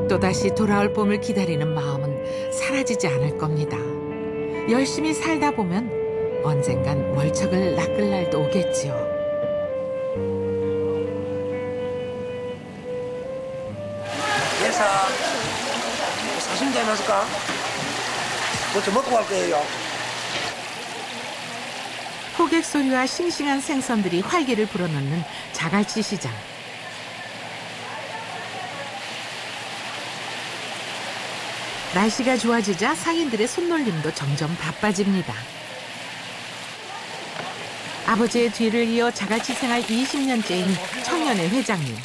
또다시 돌아올 봄을 기다리는 마음은 사라지지 않을 겁니다. 열심히 살다 보면 언젠간 월척을 낚을 날도 오겠지요. 예사 사심 되면서까 뭐 좀 먹고 갈 거예요. 호객 소리와 싱싱한 생선들이 활기를 불어넣는 자갈치 시장. 날씨가 좋아지자 상인들의 손놀림도 점점 바빠집니다. 아버지의 뒤를 이어 자갈치 생활 20년째인 청년의 회장님.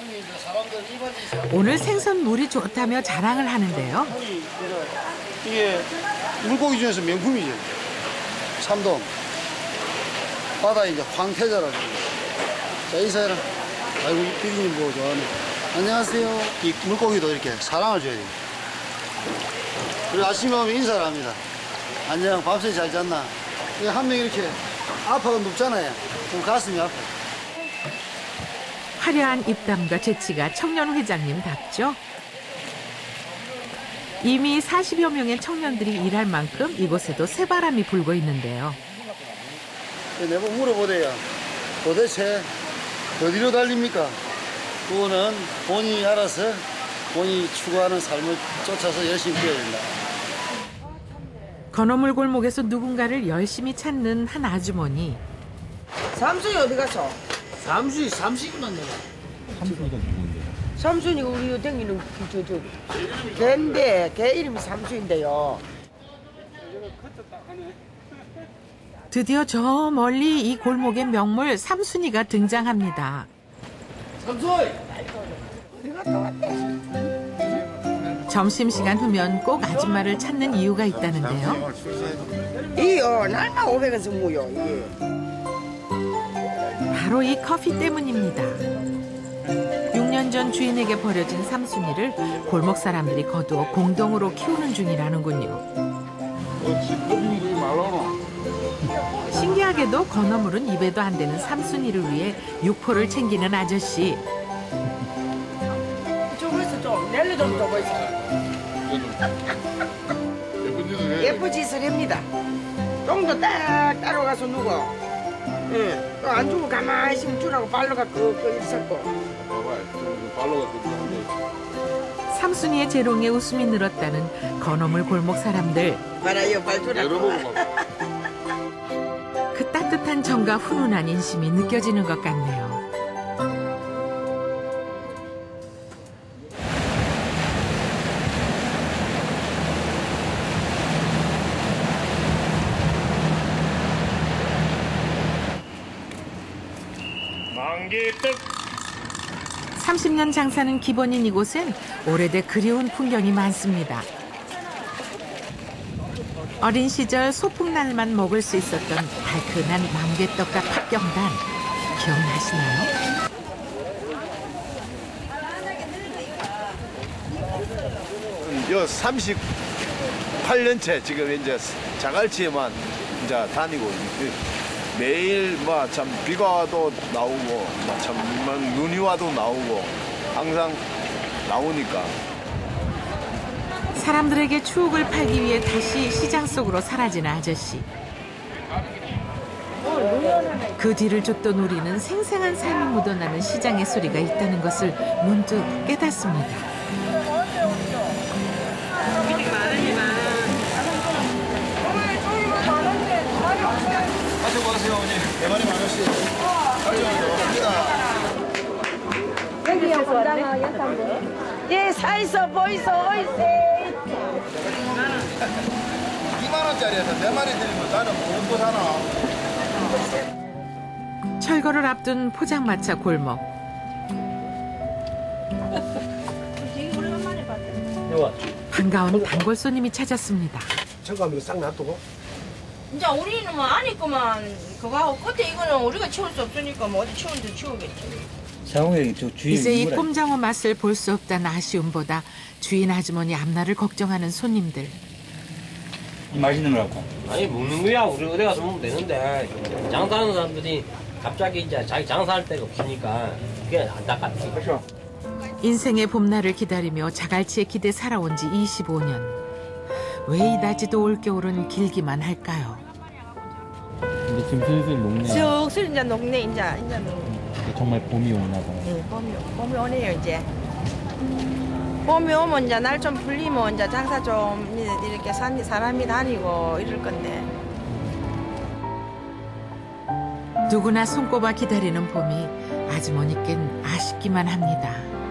오늘 생선 물이 좋다며 자랑을 하는데요. 이게 물고기 중에서 명품이죠. 참돔. 바다 이제 황태자라고. 자, 인사해라. 아이고, 피디님 보고 좋아하네. 안녕하세요. 이 물고기도 이렇게 사랑을 줘야 돼요. 그리고 아침에 오면 인사를 합니다. 안녕, 밤새 잘 잤나? 한 명 이렇게 아파가 눕잖아요. 그럼 가슴이 아파요. 화려한 입담과 재치가 청년 회장님답죠. 이미 40여 명의 청년들이 일할 만큼 이곳에도 새바람이 불고 있는데요. 내가 물어보대요. 도대체 어디로 달립니까? 그거는 본인이 알아서 본인이 추구하는 삶을 쫓아서 열심히 뛰어야 된다. 건어물 골목에서 누군가를 열심히 찾는 한 아주머니. 삼순이 어디 갔어? 삼순이 삼식이만 내가. 삼순이가 누군데? 삼순이가 우리 댕기는 걔인데 걔 이름이 삼순인데요. 드디어 저 멀리 이 골목의 명물 삼순이가 등장합니다. 삼순이! 점심시간 후면 꼭 아줌마를 찾는 이유가 있다는데요. 이요 날마 500원 승무요 이게. 바로 이 커피 때문입니다. 6년 전 주인에게 버려진 삼순이를 골목 사람들이 거두어 공동으로 키우는 중이라는군요. 신기하게도 건어물은 입에도 안 되는 삼순이를 위해 육포를 챙기는 아저씨. 좀 있어 좀 낼려 좀 줘봐 있어. 예쁜 짓을 합니다. 똥도 딱 따라가서 누워. 예, 안 주고 가만히 있으면 주라고 발로가 그 있었고. 삼순이의 재롱에 웃음이 늘었다는 건어물 골목 사람들. 봐라요 발 주라고. 그 따뜻한 정과 훈훈한 인심이 느껴지는 것 같네요. 만기떡 30년 장사는 기본인 이곳엔 오래돼 그리운 풍경이 많습니다. 어린 시절 소풍날만 먹을 수 있었던 달큰한 만개떡과 팥경단 기억나시나요? 요 38년째 지금 이제 자갈치에만 이제 다니고 매일 뭐 참 비가 와도 나오고 참 눈이 와도 나오고 항상 나오니까. 사람들에게 추억을 팔기 위해 다시 시장 속으로 사라진 아저씨. 그 뒤를 쫓던 우리는 생생한 삶이 묻어나는 시장의 소리가 있다는 것을 문득 깨닫습니다. 가지고 가세요, 어머니. 대만이 많으시. 여기요 건강한 연탄. 예 사이서 보이소 어이세. 2만 원짜리에서 4마리 들리면 나는 못 사나. 철거를 앞둔 포장마차 골목. 반가운 단골 손님이 찾았습니다. 잠깐 이거 싹 놔두고. 이제 우리는 뭐 아니구만 그거하고 끝에 이거는 우리가 치울 수 없으니까 뭐 어디 치우는데 치우겠지. 상호에 저 주인 이제 이 꼼장어 맛을 볼 수 없다는 아쉬움보다 주인 아주머니 앞날을 걱정하는 손님들. 맛있는 거라고. 아니 먹는 거야 우리 어디 가서 먹으면 되는데 장사하는 사람들이 갑자기 이제 자기 장사할 데가 없으니까 그게 안타깝지. 인생의 봄날을 기다리며 자갈치에 기대 살아온 지 25년. 왜 이다지도 올겨울은 길기만 할까요? 근데 지금 슬슬 녹네. 슬슬 이제 녹네 이제 녹네. 정말 봄이 오나 봐요. 네, 봄이 오네요 이제. 봄이 오면 이제 날 좀 풀리면 이제 장사 좀 이렇게 사람이 다니고 이럴 건데. 누구나 손꼽아 기다리는 봄이 아주머니께는 아쉽기만 합니다.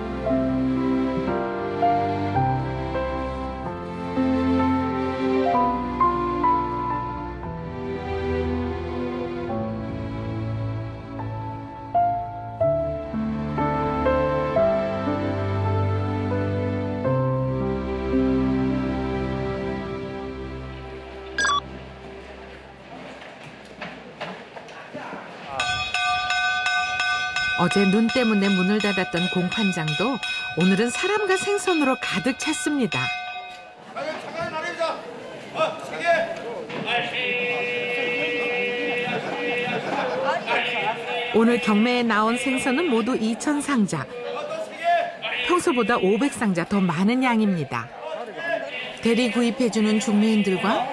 어제 눈 때문에 문을 닫았던 공판장도 오늘은 사람과 생선으로 가득 찼습니다. 오늘 경매에 나온 생선은 모두 2,000상자. 평소보다 500상자 더 많은 양입니다. 대리 구입해주는 중매인들과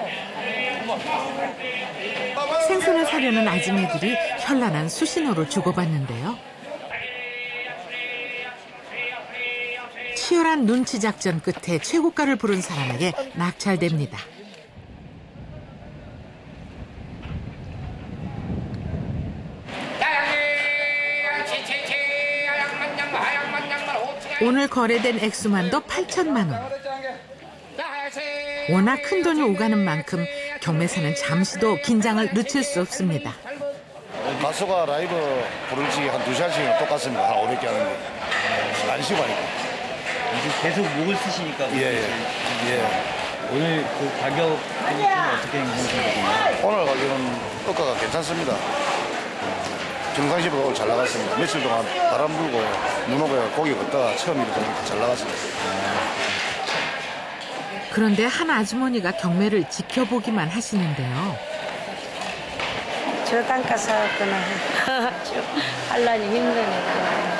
생선을 사려는 아지매들이 현란한 수신호를 주고받는데요. 치열한 눈치 작전 끝에 최고가를 부른 사람에게 낙찰됩니다. 오늘 거래된 액수만도 8천만 원. 워낙 큰 돈이 오가는 만큼 경매사는 잠시도 긴장을 늦출 수 없습니다. 가수가 라이브 부를 지 한 2시간씩은 똑같습니다. 한 500개 하는데. 안 쉬고 하니까. 계속 목을 쓰시니까. 예. 오늘 그 가격은 어떻게 생각하세요? 오늘 가격은 억가가 괜찮습니다. 평상시보다 오늘 잘 나갔습니다. 며칠 동안 바람 불고 눈 오고 고기 걷다가 처음 이렇게 잘 나갔습니다. 그런데 한 아주머니가 경매를 지켜보기만 하시는데요. 저 단가 사왔구나. 할라니 힘드네.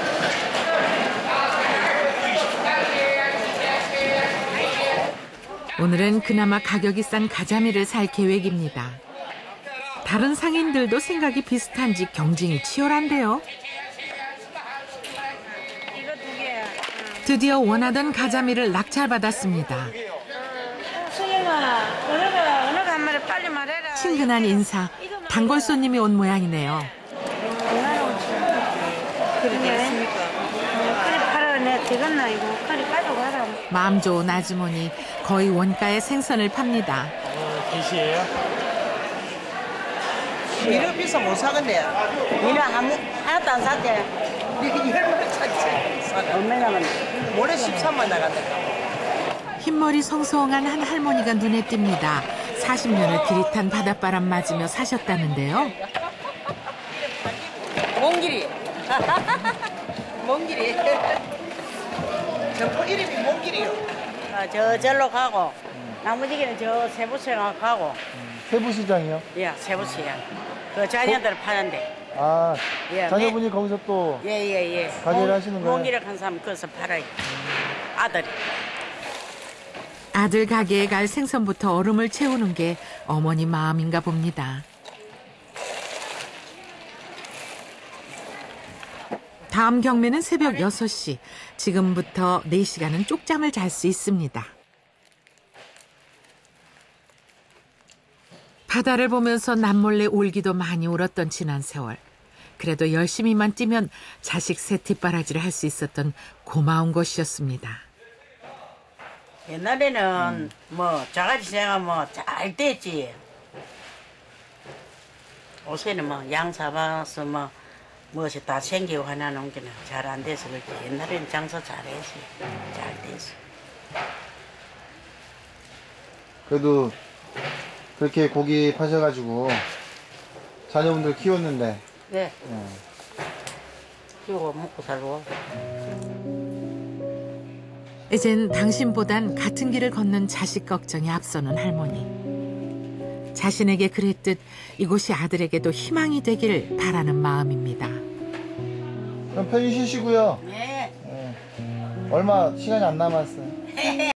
오늘은 그나마 가격이 싼 가자미를 살 계획입니다. 다른 상인들도 생각이 비슷한지 경쟁이 치열한데요. 드디어 원하던 가자미를 낙찰받았습니다. 수영아, 어느가 한 마리 빨리 말해라. 친근한 인사, 단골 손님이 온 모양이네요. 5만 5천. 그래. 그래 팔아 내 되겠나 이거. 그래 가져가라. 마음 좋은 아주머니, 거의 원가의 생선을 팝니다. 계시예요? 미너 비싸 못 사겠네. 니는 하나도 안 샀대. 니 열만 샀지. 얼마나 남았네. 올해 13만 나간다. 흰머리 성성한 한 할머니가 눈에 띕니다. 40년을 기릿한 바닷바람 맞으며 사셨다는데요. 몽길이. 몽길이. 점포 이름이 몽길이요. 저절로 가고 나머지는 저 세부시장 가고. 세부시장이요? 예, 세부시장. 그 자녀들 파는데. 아, 예, 자녀분이 거기서 또 예. 가게를 하시는 거예요? 몽길을 한 사람 거기서 팔아요. 아들이. 아들 가게에 갈 생선부터 얼음을 채우는 게 어머니 마음인가 봅니다. 다음 경매는 새벽 6시. 지금부터 4시간은 쪽잠을 잘 수 있습니다. 바다를 보면서 남몰래 울기도 많이 울었던 지난 세월. 그래도 열심히만 뛰면 자식 셋 뒷바라지를 할 수 있었던 고마운 곳이었습니다. 옛날에는 뭐 자갈치 생각 뭐 잘 됐지. 요새는 뭐 양 잡아서 뭐 무엇이 다 챙기고 하나 놓기는 잘 안 돼서 그렇지. 옛날에는 장사 잘했지. 잘 됐어. 그래도 그렇게 고기 파셔가지고 자녀분들 키웠는데 네. 키우고 먹고 살고. 이젠 당신보단 같은 길을 걷는 자식 걱정이 앞서는 할머니. 자신에게 그랬듯 이곳이 아들에게도 희망이 되길 바라는 마음입니다. 그럼 편히 쉬시고요. 네. 얼마 시간이 안 남았어요.